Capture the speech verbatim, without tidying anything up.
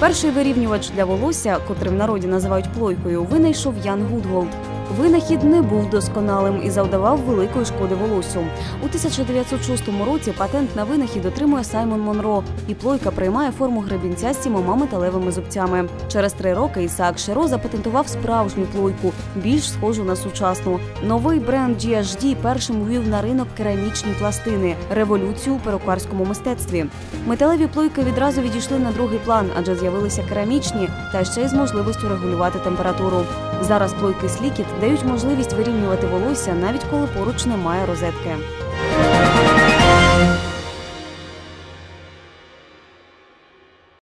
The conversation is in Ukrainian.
Перший вирівнювач для волосся, котрий в народі називають плойкою, винайшов Ян Гудголд. Винахід не був досконалим і завдавав великої шкоди волоссю. У тисяча дев'ятсот шостому році патент на винахід отримує Саймон Монро, і плойка приймає форму гребінця з сімома металевими зубцями. Через три роки Ісаак Широ запатентував справжню плойку, більш схожу на сучасну. Новий бренд джі ейч ді першим ввів на ринок керамічні пластини – революцію у перукарському мистецтві. Металеві плойки відразу відійшли на другий план, адже з'явилися керамічні, та ще й з можливістю регулювати температуру. Зараз плойки Слікіт дають можливість вирівнювати волосся, навіть коли поруч немає розетки.